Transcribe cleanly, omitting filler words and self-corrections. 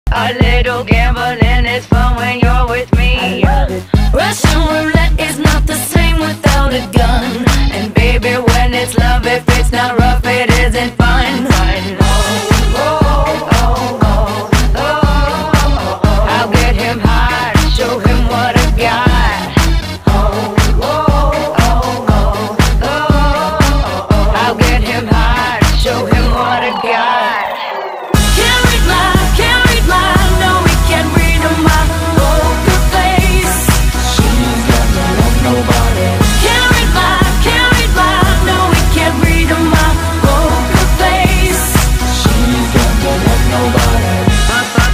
A little gambling is fun when you're with me. Russian roulette is not the same without a gun. And baby, when it's love, if it's not rough, it isn't fun.